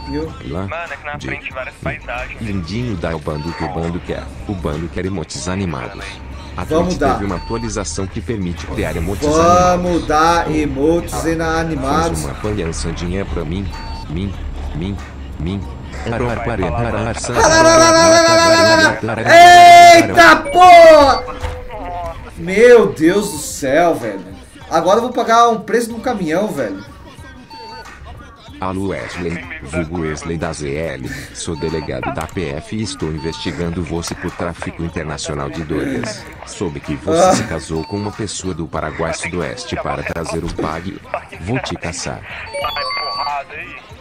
Viu? Lá, Mano, aqui na frente várias paisagens. lindinho dá o bando que o bando quer. O bando quer emotes animados. A Vamos Twitch dar. teve uma atualização que permite criar emotes animados. Vamos dar emotes Faz animados. uma panhançadinha pra mim. Eita porra! Meu Deus do céu, velho. Agora eu vou pagar um preço de um caminhão, velho. Alô Wesley, vulgo Wesley da ZL, sou delegado da PF e estou investigando você por tráfico internacional de drogas. Soube que você se casou com uma pessoa do Paraguai Sudoeste para trazer o PAG. Vou te caçar. Vai porrada aí.